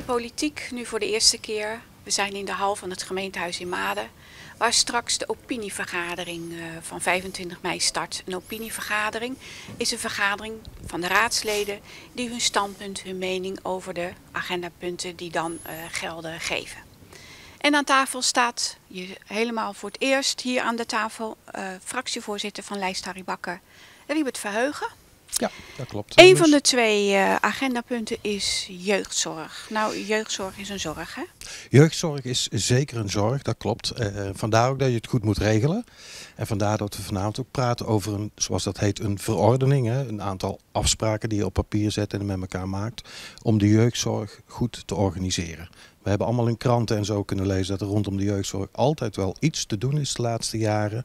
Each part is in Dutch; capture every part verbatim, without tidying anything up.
politiek nu voor de eerste keer. We zijn in de hal van het gemeentehuis in Maden, waar straks de opinievergadering uh, van vijfentwintig mei start. Een opinievergadering is een vergadering van de raadsleden die hun standpunt, hun mening over de agendapunten die dan uh, gelden geven. En aan tafel staat je helemaal voor het eerst hier aan de tafel uh, fractievoorzitter van Lijst Harry Bakker, Riebert Verheugen. Ja, dat klopt. Een van de twee uh, agendapunten is jeugdzorg. Nou, jeugdzorg is een zorg, hè? Jeugdzorg is zeker een zorg, dat klopt. Uh, vandaar ook dat je het goed moet regelen. En vandaar dat we vanavond ook praten over een, zoals dat heet, een verordening. Hè? Een aantal afspraken die je op papier zet en met elkaar maakt. Om de jeugdzorg goed te organiseren. We hebben allemaal in kranten en zo kunnen lezen dat er rondom de jeugdzorg altijd wel iets te doen is de laatste jaren.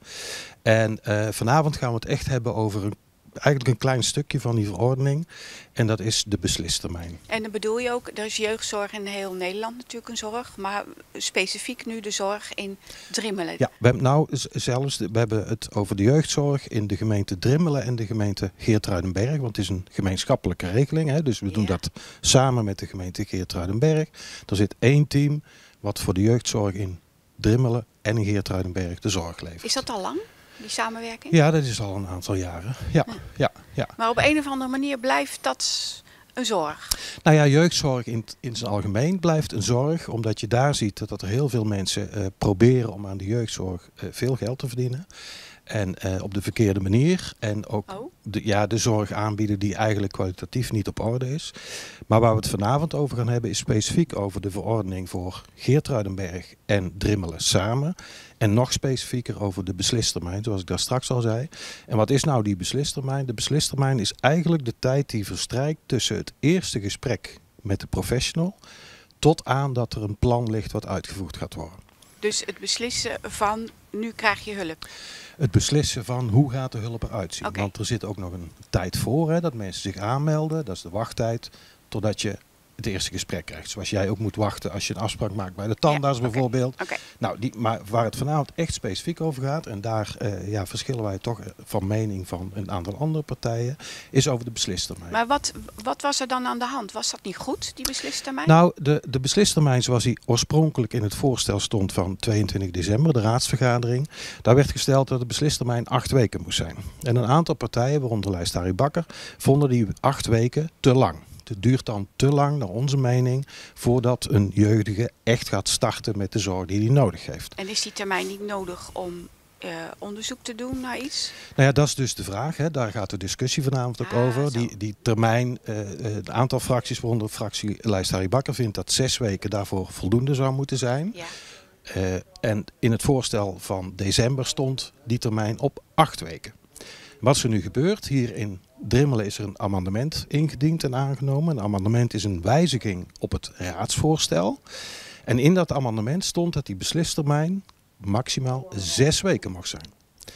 En uh, vanavond gaan we het echt hebben over een eigenlijk een klein stukje van die verordening. En dat is de beslistermijn. En dan bedoel je ook, er is jeugdzorg in heel Nederland natuurlijk een zorg. Maar specifiek nu de zorg in Drimmelen. Ja, we hebben nou zelfs, we hebben het over de jeugdzorg in de gemeente Drimmelen en de gemeente Geertruidenberg. Want het is een gemeenschappelijke regeling. Hè, dus we doen ja. dat samen met de gemeente Geertruidenberg. Er zit één team wat voor de jeugdzorg in Drimmelen en in Geertruidenberg de zorg levert. Is dat al lang? Die samenwerking? Ja, dat is al een aantal jaren. Ja, ja. Ja, ja. Maar op een of andere manier blijft dat een zorg? Nou ja, jeugdzorg in, in zijn algemeen blijft een zorg. Omdat je daar ziet dat, dat er heel veel mensen uh, proberen om aan de jeugdzorg uh, veel geld te verdienen. En uh, op de verkeerde manier. En ook oh. de, ja, de zorg aanbieden die eigenlijk kwalitatief niet op orde is. Maar waar we het vanavond over gaan hebben is specifiek over de verordening voor Geertruidenberg en Drimmelen samen. En nog specifieker over de beslistermijn, zoals ik daar straks al zei. En wat is nou die beslistermijn? De beslistermijn is eigenlijk de tijd die verstrijkt tussen het eerste gesprek met de professional tot aan dat er een plan ligt wat uitgevoerd gaat worden. Dus het beslissen van nu krijg je hulp? Het beslissen van hoe gaat de hulp eruit zien. Okay. Want er zit ook nog een tijd voor, hè, dat mensen zich aanmelden. Dat is de wachttijd totdat je het eerste gesprek krijgt. Zoals jij ook moet wachten als je een afspraak maakt bij de tandarts ja, okay. bijvoorbeeld. Okay. Nou, die, maar waar het vanavond echt specifiek over gaat, en daar uh, ja, verschillen wij toch van mening van een aantal andere partijen, is over de beslistermijn. Maar wat, wat was er dan aan de hand? Was dat niet goed, die beslistermijn? Nou, de, de beslistermijn zoals die oorspronkelijk in het voorstel stond van tweeëntwintig december, de raadsvergadering, daar werd gesteld dat de beslistermijn acht weken moest zijn. En een aantal partijen, waaronder Lijst Harry Bakker, vonden die acht weken te lang. Het duurt dan te lang, naar onze mening, voordat een jeugdige echt gaat starten met de zorg die hij nodig heeft. En is die termijn niet nodig om uh, onderzoek te doen naar iets? Nou ja, dat is dus de vraag. Hè. Daar gaat de discussie vanavond ook ah, over. Die, die termijn, uh, het aantal fracties, waaronder fractie Lijst Harry Bakker, vindt dat zes weken daarvoor voldoende zou moeten zijn. Ja. Uh, en in het voorstel van december stond die termijn op acht weken. Wat is er nu gebeurt? Hier in Drimmelen is er een amendement ingediend en aangenomen. Een amendement is een wijziging op het raadsvoorstel. En in dat amendement stond dat die beslistermijn maximaal zes weken mag zijn.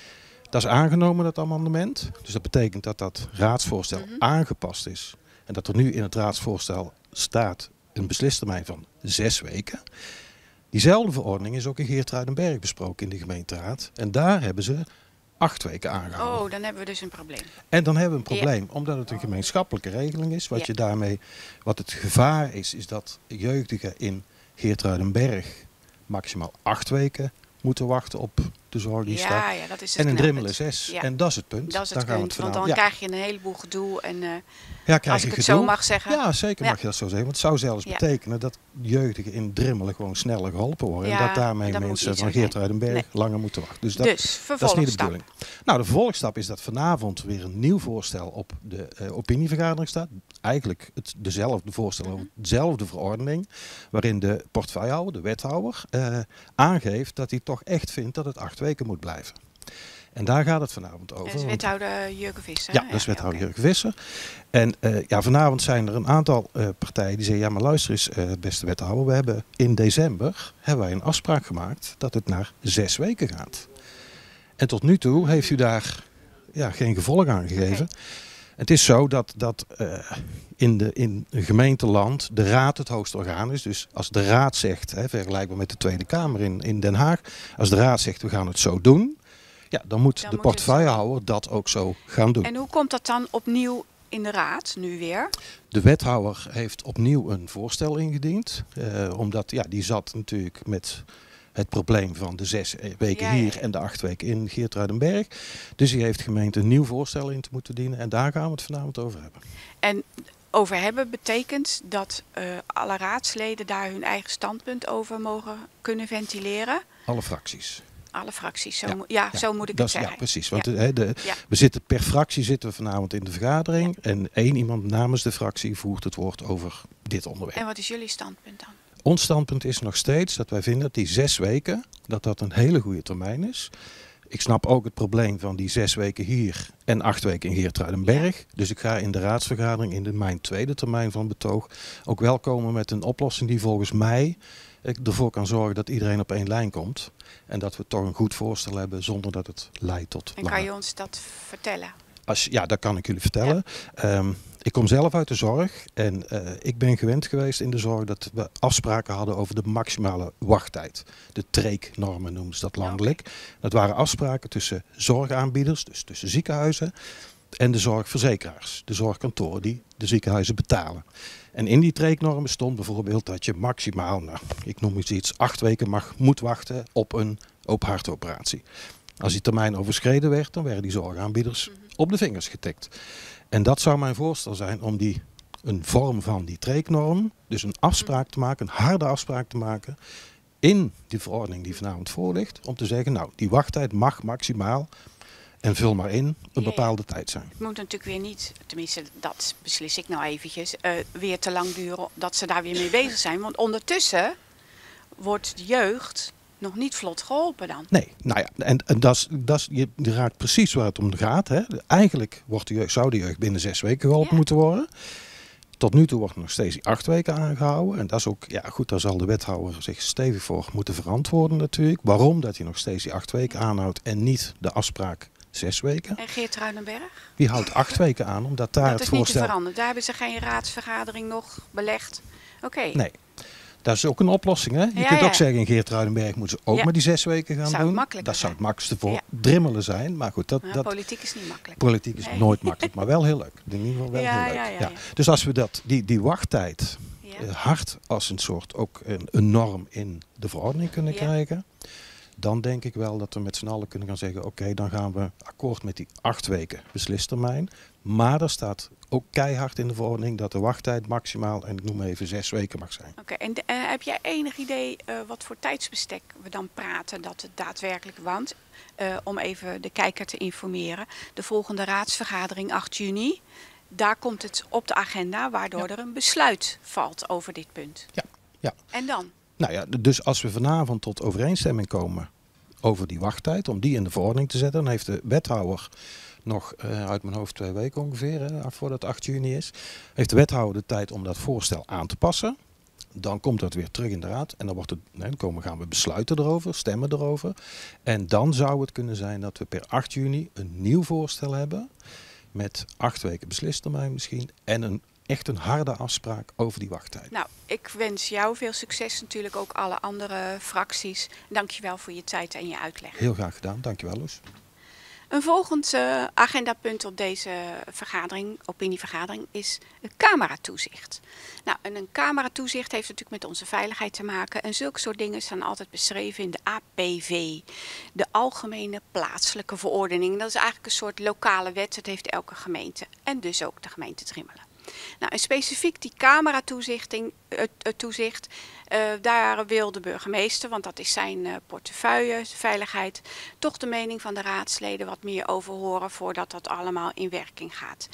Dat is aangenomen, dat amendement. Dus dat betekent dat dat raadsvoorstel mm-hmm. aangepast is. En dat er nu in het raadsvoorstel staat een beslistermijn van zes weken. Diezelfde verordening is ook in Geertruidenberg besproken in de gemeenteraad. En daar hebben ze acht weken aangehouden. Oh, dan hebben we dus een probleem. En dan hebben we een probleem, ja. omdat het een gemeenschappelijke regeling is. Wat ja. je daarmee, wat het gevaar is, is dat jeugdigen in Geertruidenberg maximaal acht weken moeten wachten op de zorg die ja, staat. Ja, dat is het en in Drimmelen zes. Ja. En dat is het punt. Dat is het Daar punt, gaan we het want dan ja. krijg je een heleboel gedoe. En, uh, ja, krijg als je ik het gedoe. zo mag zeggen. Ja, zeker ja. mag je dat zo zeggen. Want het zou zelfs ja. betekenen dat jeugdigen in Drimmelen gewoon sneller geholpen worden. Ja, en dat daarmee dat mensen van nee. Geertruidenberg nee. langer moeten wachten. Dus dat, dus, dat is niet de bedoeling. Nou, de vervolgstap is dat vanavond weer een nieuw voorstel op de uh, opinievergadering staat. Eigenlijk het, dezelfde voorstel over mm-hmm. dezelfde verordening. Waarin de portefeuillehouder, de wethouder, uh, aangeeft dat hij toch echt vindt dat het acht weken moet blijven. En daar gaat het vanavond over. Dat is wethouder Jurke Visser. Ja, dat is wethouder ja, okay. Jurke Visser. En uh, ja, vanavond zijn er een aantal uh, partijen die zeggen, ja maar luister eens uh, beste wethouder, we hebben in december hebben wij een afspraak gemaakt dat het naar zes weken gaat. En tot nu toe heeft u daar ja, geen gevolg aan gegeven. Okay. Het is zo dat, dat uh, in, de, in een gemeenteland de raad het hoogste orgaan is. Dus als de raad zegt, hè, vergelijkbaar met de Tweede Kamer in, in Den Haag, als de raad zegt we gaan het zo doen, ja, dan moet dan de portefeuillehouder dat ook zo gaan doen. En hoe komt dat dan opnieuw in de raad nu weer? De wethouder heeft opnieuw een voorstel ingediend. Uh, omdat ja, die zat natuurlijk met het probleem van de zes weken Ja, ja, hier ja. en de acht weken in Geertruidenberg. Dus die heeft gemeend een nieuw voorstel in te moeten dienen. En daar gaan we het vanavond over hebben. En over hebben betekent dat uh, alle raadsleden daar hun eigen standpunt over mogen kunnen ventileren? Alle fracties. Alle fracties, zo, Ja, mo ja, ja, zo moet ik dat het is, zeggen. Ja, precies. Want Ja. de, de, Ja. we zitten per fractie zitten we vanavond in de vergadering. Ja. En één iemand namens de fractie voert het woord over dit onderwerp. En wat is jullie standpunt dan? Ons standpunt is nog steeds dat wij vinden dat die zes weken, dat dat een hele goede termijn is. Ik snap ook het probleem van die zes weken hier en acht weken in Geertruidenberg. Ja. Dus ik ga in de raadsvergadering in de, mijn tweede termijn van betoog ook wel komen met een oplossing die volgens mij ervoor kan zorgen dat iedereen op één lijn komt. En dat we toch een goed voorstel hebben zonder dat het leidt tot... En kan je ons dat vertellen? Als, ja, dat kan ik jullie vertellen. Ja. Um, ik kom zelf uit de zorg en uh, ik ben gewend geweest in de zorg dat we afspraken hadden over de maximale wachttijd. De T R E E C-normen noemen ze dat landelijk. Okay. Dat waren afspraken tussen zorgaanbieders, dus tussen ziekenhuizen, en de zorgverzekeraars, de zorgkantoren die de ziekenhuizen betalen. En in die T R E E C-normen stond bijvoorbeeld dat je maximaal, nou, ik noem eens iets, acht weken mag, moet wachten op een open hartoperatie. Als die termijn overschreden werd, dan werden die zorgaanbieders op de vingers getikt. En dat zou mijn voorstel zijn om die, een vorm van die T R E E C-norm, dus een afspraak te maken, een harde afspraak te maken in die verordening die vanavond voor ligt, om te zeggen, nou, die wachttijd mag maximaal, en vul maar in, een bepaalde ja, tijd zijn. Het moet natuurlijk weer niet, tenminste dat beslis ik nou eventjes, uh, weer te lang duren dat ze daar weer mee bezig zijn. Want ondertussen wordt de jeugd nog niet vlot geholpen dan. Nee, nou ja, en, en dat is, dat is, je, je raakt precies waar het om gaat. Hè. Eigenlijk wordt de jeugd, zou de jeugd binnen zes weken geholpen ja. moeten worden. Tot nu toe wordt nog steeds die acht weken aangehouden. En dat is ook, ja goed, daar zal de wethouder zich stevig voor moeten verantwoorden natuurlijk. Waarom dat hij nog steeds die acht weken aanhoudt en niet de afspraak zes weken. En Geertruidenberg? Die houdt acht weken aan, omdat daar dat het is voorstel... niet te veranderen. Daar hebben ze geen raadsvergadering nog belegd. Oké. Okay. Nee. Dat is ook een oplossing, hè? Je ja, kunt ja. ook zeggen, in Geertruidenberg moeten ze ook ja. maar die zes weken gaan zou doen. Dat zijn. zou het makkelijkste voor ja. Drimmelen zijn. Maar goed, dat, ja, dat, politiek is niet makkelijk. Politiek is nee. nooit makkelijk, maar wel heel leuk. In ieder geval wel ja, heel leuk. Ja, ja, ja. Ja. Dus als we dat, die, die wachttijd ja. uh, hard als een soort ook een, een norm in de verordening kunnen ja. krijgen, dan denk ik wel dat we met z'n allen kunnen gaan zeggen, oké, okay, dan gaan we akkoord met die acht weken beslistermijn. Maar er staat ook keihard in de verordening dat de wachttijd maximaal, en ik noem even zes weken mag zijn. Oké, okay, en de, uh, heb jij enig idee uh, wat voor tijdsbestek we dan praten dat het daadwerkelijk, want uh, om even de kijker te informeren, de volgende raadsvergadering acht juni, daar komt het op de agenda, waardoor ja. er een besluit valt over dit punt. Ja, ja. En dan? Nou ja, dus als we vanavond tot overeenstemming komen over die wachttijd, om die in de verordening te zetten, dan heeft de wethouder nog uh, uit mijn hoofd twee weken ongeveer, hè, voordat het acht juni is, heeft de wethouder de tijd om dat voorstel aan te passen. Dan komt dat weer terug in de raad en dan, wordt het, nee, dan komen, gaan we besluiten erover, stemmen erover. En dan zou het kunnen zijn dat we per acht juni een nieuw voorstel hebben met acht weken beslistermijn misschien en een echt een harde afspraak over die wachttijd. Nou, ik wens jou veel succes, natuurlijk ook alle andere fracties. Dankjewel voor je tijd en je uitleg. Heel graag gedaan, dankjewel Loes. Een volgend uh, agendapunt op deze vergadering, opinievergadering, is het cameratoezicht. Nou, en een cameratoezicht heeft natuurlijk met onze veiligheid te maken. En zulke soort dingen staan altijd beschreven in de A P V, de Algemene Plaatselijke Verordening. Dat is eigenlijk een soort lokale wet, dat heeft elke gemeente en dus ook de gemeente Drimmelen. Nou, en specifiek die cameratoezicht, uh, toezicht, uh, daar wil de burgemeester, want dat is zijn uh, portefeuille, veiligheid, toch de mening van de raadsleden wat meer over horen voordat dat allemaal in werking gaat.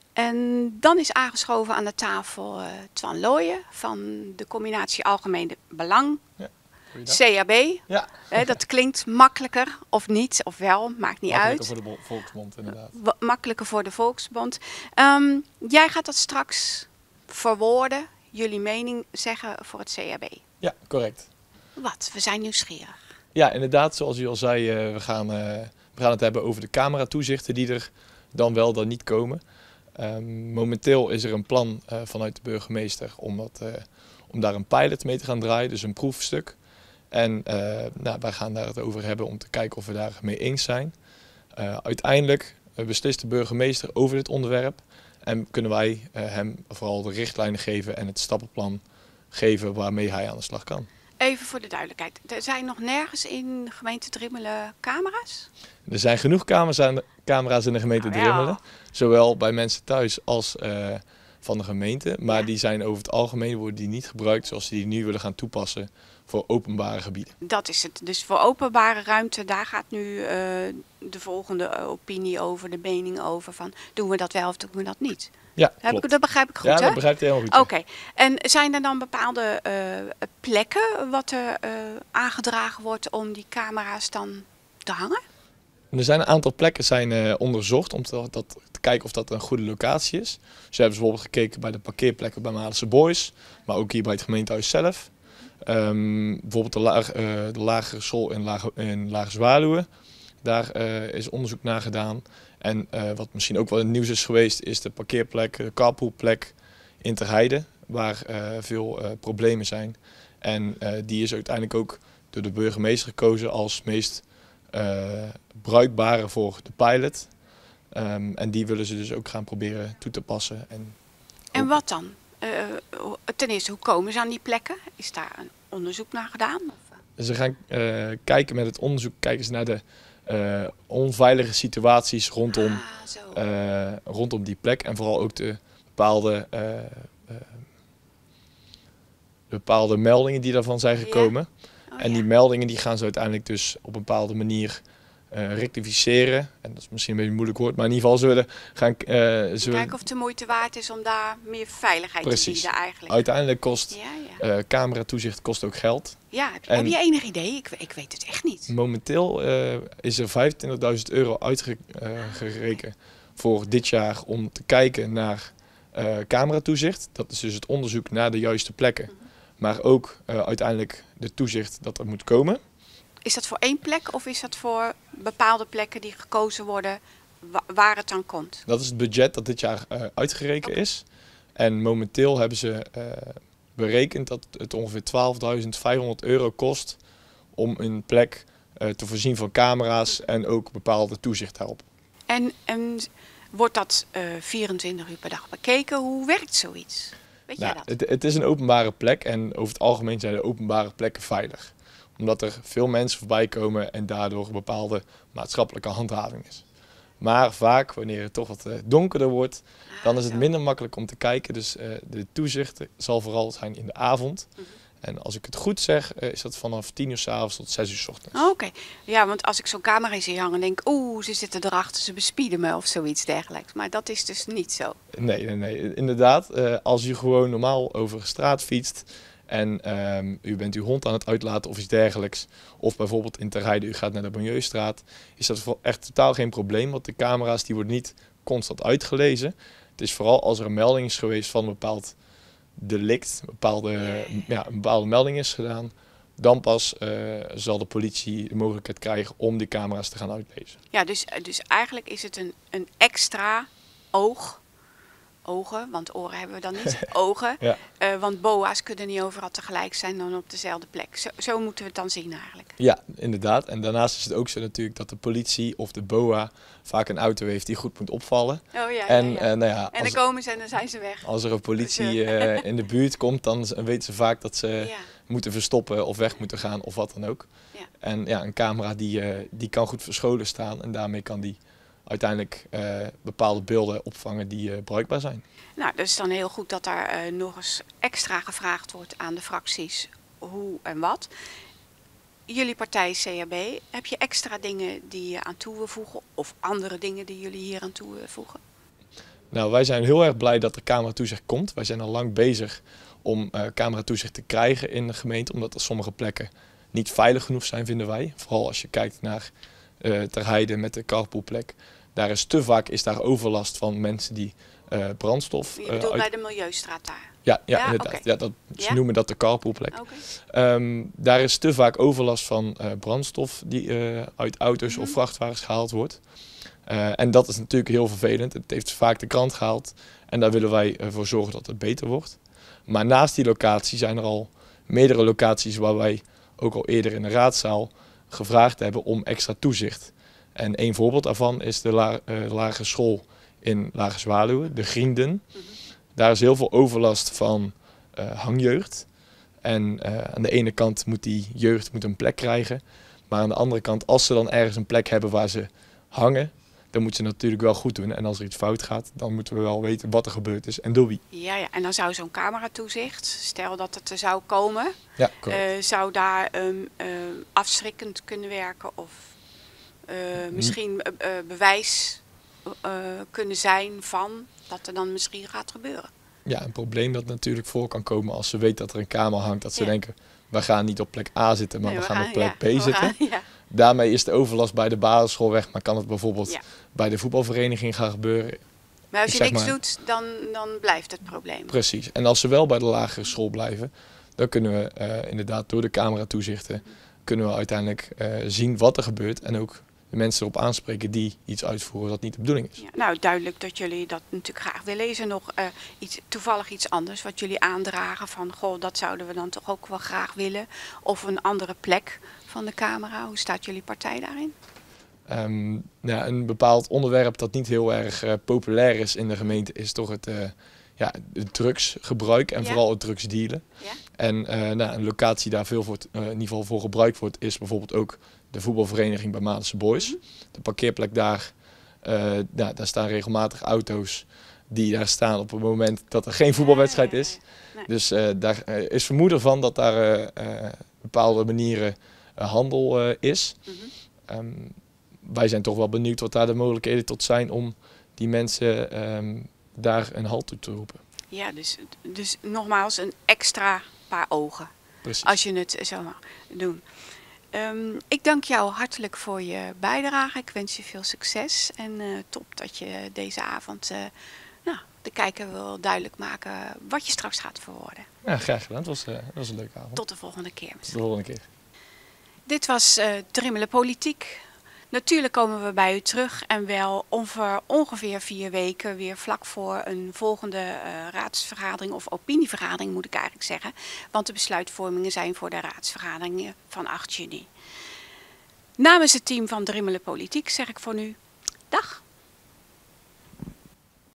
En dan is aangeschoven aan de tafel uh, Twan Looyen van de combinatie Algemene Belang. Ja. C A B, ja. He, dat klinkt makkelijker of niet, of wel, maakt niet uit. Makkelijker voor de volksmond inderdaad. W makkelijker voor de volksmond. Um, jij gaat dat straks verwoorden, jullie mening zeggen voor het C A B. Ja, correct. Wat? We zijn nieuwsgierig. Ja, inderdaad, zoals u al zei, uh, we, gaan, uh, we gaan het hebben over de cameratoezichten die er dan wel dan niet komen. Um, momenteel is er een plan uh, vanuit de burgemeester om, dat, uh, om daar een pilot mee te gaan draaien, dus een proefstuk. En uh, nou, wij gaan daar het over hebben om te kijken of we daar mee eens zijn. Uh, uiteindelijk uh, beslist de burgemeester over dit onderwerp. En kunnen wij uh, hem vooral de richtlijnen geven en het stappenplan geven waarmee hij aan de slag kan. Even voor de duidelijkheid, er zijn nog nergens in de gemeente Drimmelen camera's? Er zijn genoeg camera's in de gemeente Nou, ja. Drimmelen, zowel bij mensen thuis als uh, van de gemeente. Maar ja. die zijn over het algemeen worden die niet gebruikt zoals ze die nu willen gaan toepassen voor openbare gebieden. Dat is het. Dus voor openbare ruimte, daar gaat nu uh, de volgende opinie over, de mening over van doen we dat wel of doen we dat niet? Ja, Heb ik, dat begrijp ik goed, ja, hè? dat begrijpt u helemaal goed. Oké. Okay. En zijn er dan bepaalde uh, plekken wat er uh, aangedragen wordt om die camera's dan te hangen? Er zijn een aantal plekken zijn uh, onderzocht om te, dat, te kijken of dat een goede locatie is. Dus we hebben bijvoorbeeld gekeken bij de parkeerplekken bij Madense Boys, maar ook hier bij het gemeentehuis zelf. Um, bijvoorbeeld de, laag, uh, de lagere school in Lage, in Lage Zwaluwen. Daar uh, is onderzoek naar gedaan. En uh, wat misschien ook wel in het nieuws is geweest, is de parkeerplek, de carpoolplek in Ter Heide, waar uh, veel uh, problemen zijn. En uh, die is uiteindelijk ook door de burgemeester gekozen als meest uh, bruikbare voor de pilot. Um, en die willen ze dus ook gaan proberen toe te passen. En, en wat dan? Uh, ten eerste, hoe komen ze aan die plekken? Is daar een onderzoek naar gedaan? Of? Ze gaan uh, kijken met het onderzoek, kijken ze naar de uh, onveilige situaties rondom, ah, uh, rondom die plek. En vooral ook de bepaalde, uh, uh, de bepaalde meldingen die daarvan zijn gekomen. Ja. Oh, en die ja. meldingen die gaan ze uiteindelijk dus op een bepaalde manier uh, rectificeren. En dat is misschien een beetje een moeilijk woord, maar in ieder geval zullen gaan... Uh, zullen... Kijken of het de moeite waard is om daar meer veiligheid Precies. te bieden eigenlijk. Uiteindelijk kost ja, ja. Uh, cameratoezicht kost ook geld. Ja, heb je, en heb je enig idee? Ik, ik weet het echt niet. Momenteel uh, is er vijfentwintigduizend euro uitgerekend uh, voor dit jaar om te kijken naar uh, cameratoezicht. Dat is dus het onderzoek naar de juiste plekken. Mm-hmm. Maar ook uh, uiteindelijk de toezicht dat er moet komen. Is dat voor één plek of is dat voor bepaalde plekken die gekozen worden wa waar het dan komt? Dat is het budget dat dit jaar uh, uitgerekend okay. is. En momenteel hebben ze uh, berekend dat het ongeveer twaalfduizend vijfhonderd euro kost om een plek uh, te voorzien van camera's en ook bepaalde toezicht daarop. En, en wordt dat uh, vierentwintig uur per dag bekeken? Hoe werkt zoiets? Weet nou, jij dat? Het, het is een openbare plek en over het algemeen zijn de openbare plekken veilig. Omdat er veel mensen voorbij komen en daardoor een bepaalde maatschappelijke handhaving is. Maar vaak, wanneer het toch wat donkerder wordt, dan is het minder makkelijk om te kijken. Dus uh, de toezicht zal vooral zijn in de avond. Mm-hmm. En als ik het goed zeg, uh, is dat vanaf tien uur 's avonds tot zes uur 's ochtends. Oké. Okay. Ja, want als ik zo'n camera zie hangen, denk ik, oeh, ze zitten erachter, ze bespieden me of zoiets dergelijks. Maar dat is dus niet zo. Nee, nee, nee. Inderdaad, uh, als u gewoon normaal over straat fietst en um, u bent uw hond aan het uitlaten of iets dergelijks, of bijvoorbeeld in Ter Heide, u gaat naar de Milieustraat, is dat echt totaal geen probleem, want de camera's die worden niet constant uitgelezen. Het is vooral als er een melding is geweest van een bepaald delict, een bepaalde, ja, een bepaalde melding is gedaan, dan pas uh, zal de politie de mogelijkheid krijgen om die camera's te gaan uitlezen. Ja, dus, dus eigenlijk is het een, een extra oog. Ogen, want oren hebben we dan niet. Ogen. Ja. Uh, want boa's kunnen niet overal tegelijk zijn dan op dezelfde plek. Zo, zo moeten we het dan zien eigenlijk. Ja, inderdaad. En daarnaast is het ook zo natuurlijk dat de politie of de boa vaak een auto heeft die goed moet opvallen. Oh, ja, en, ja, ja. Uh, nou ja, en dan komen ze en dan zijn ze weg. Als er een politie uh, in de buurt komt, dan weten ze vaak dat ze ja. moeten verstoppen of weg moeten gaan of wat dan ook. Ja. En ja, een camera die, uh, die kan goed verscholen staan en daarmee kan die uiteindelijk uh, bepaalde beelden opvangen die uh, bruikbaar zijn. Nou, dat is dan heel goed dat daar uh, nog eens extra gevraagd wordt aan de fracties hoe en wat. Jullie partij C H B, heb je extra dingen die je aan toe wil voegen of andere dingen die jullie hier aan toe willen voegen? Nou, wij zijn heel erg blij dat er cameratoezicht komt. Wij zijn al lang bezig om uh, cameratoezicht te krijgen in de gemeente, omdat er sommige plekken niet veilig genoeg zijn, vinden wij. Vooral als je kijkt naar uh, Ter Heide met de carpoolplek. Daar is te vaak is daar overlast van mensen die uh, brandstof... Je bedoelt uh, uit... bij de Milieustraat daar? Ja, ja, ja inderdaad. Okay. Ja, dat, ze ja? noemen dat de carpoolplek. Okay. Um, daar is te vaak overlast van uh, brandstof die uh, uit auto's mm-hmm. of vrachtwagens gehaald wordt. Uh, en dat is natuurlijk heel vervelend. Het heeft vaak de krant gehaald en daar willen wij ervoor zorgen dat het beter wordt. Maar naast die locatie zijn er al meerdere locaties waar wij ook al eerder in de raadzaal gevraagd hebben om extra toezicht. En een voorbeeld daarvan is de la uh, lagere school in Lage Zwaluwen, de Grienden. Daar is heel veel overlast van uh, hangjeugd. En uh, aan de ene kant moet die jeugd moet een plek krijgen. Maar aan de andere kant, als ze dan ergens een plek hebben waar ze hangen, dan moeten ze natuurlijk wel goed doen. En als er iets fout gaat, dan moeten we wel weten wat er gebeurd is en door wie. Ja, ja. En dan zou zo'n cameratoezicht, stel dat het er zou komen, ja, uh, zou daar um, uh, afschrikkend kunnen werken of uh, misschien uh, uh, bewijs uh, kunnen zijn van dat er dan misschien gaat gebeuren. Ja, een probleem dat natuurlijk voor kan komen als ze weten dat er een kamer hangt. Dat ze ja. denken, we gaan niet op plek A zitten, maar nee, we, we gaan, gaan op plek ja, B zitten. Gaan, ja. Daarmee is de overlast bij de basisschool weg, maar kan het bijvoorbeeld ja. bij de voetbalvereniging gaan gebeuren. Maar als je zeg niks maar, doet, dan, dan blijft het probleem. Precies. En als ze wel bij de lagere school blijven, dan kunnen we uh, inderdaad door de cameratoezichten kunnen we uiteindelijk uh, zien wat er gebeurt en ook de mensen erop aanspreken die iets uitvoeren dat niet de bedoeling is. Ja, nou, duidelijk dat jullie dat natuurlijk graag willen. Is er nog uh, iets, toevallig iets anders wat jullie aandragen van, goh, dat zouden we dan toch ook wel graag willen? Of een andere plek van de camera? Hoe staat jullie partij daarin? Um, nou, een bepaald onderwerp dat niet heel erg uh, populair is in de gemeente is toch het, uh, ja, het drugsgebruik en ja. vooral het drugsdealen. Ja. En uh, nou, een locatie daar veel voor, uh, in ieder geval voor gebruikt wordt is bijvoorbeeld ook de voetbalvereniging bij Madense Boys. Mm-hmm. De parkeerplek daar, uh, nou, daar staan regelmatig auto's die daar staan op het moment dat er geen voetbalwedstrijd is. Nee. Dus uh, daar uh, is vermoeden van dat daar uh, uh, bepaalde manieren uh, handel uh, is. Mm-hmm. um, wij zijn toch wel benieuwd wat daar de mogelijkheden tot zijn om die mensen um, daar een halt toe te roepen. Ja, dus, dus nogmaals een extra paar ogen. Precies. Als je het zo mag doen. Um, ik dank jou hartelijk voor je bijdrage. Ik wens je veel succes. En uh, top dat je deze avond uh, nou, de kijker wil duidelijk maken wat je straks gaat verwoorden. Ja, graag gedaan. Het was, uh, het was een leuke avond. Tot de volgende keer. Tot de volgende keer. Dit was uh, Drimmelen Politiek. Natuurlijk komen we bij u terug en wel ongeveer, ongeveer vier weken weer vlak voor een volgende uh, raadsvergadering of opinievergadering moet ik eigenlijk zeggen. Want de besluitvormingen zijn voor de raadsvergaderingen van acht juni. Namens het team van Drimmelen Politiek zeg ik voor nu dag.